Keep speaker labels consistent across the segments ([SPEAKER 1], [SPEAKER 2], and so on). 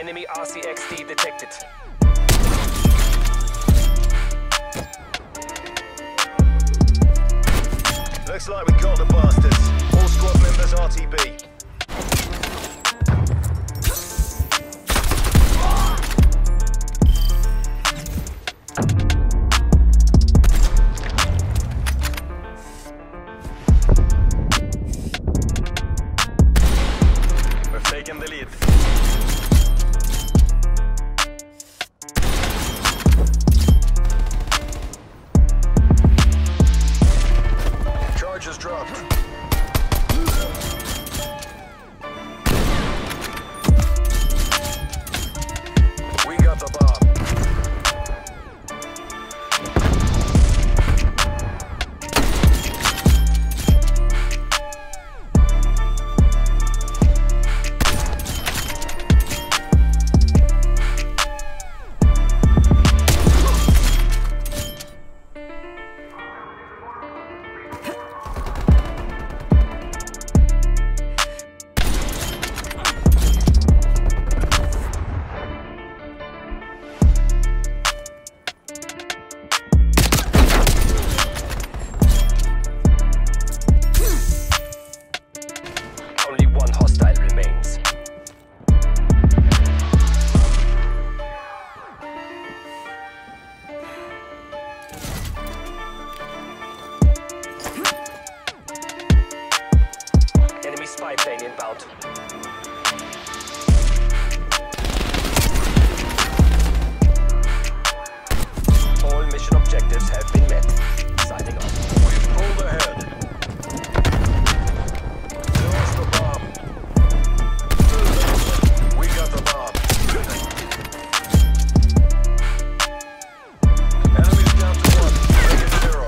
[SPEAKER 1] Enemy RCXD detected.
[SPEAKER 2] Looks like we got the bastards. All squad members RTB. We've taken the lead. Charges dropped. We got the bomb.
[SPEAKER 1] Only one hostile remains. Enemy spy plane inbound. All mission objectives have been met. Signing off.
[SPEAKER 2] We've pulled ahead. There's the bomb. We got the bomb. Enemies down to 1. Make it 0.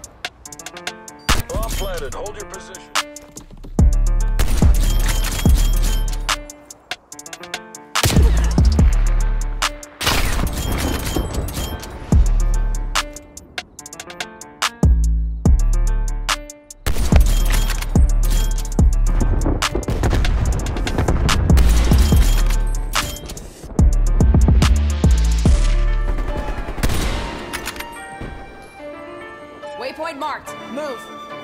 [SPEAKER 2] Bomb planted. Hold your position.
[SPEAKER 3] Waypoint marked. Move.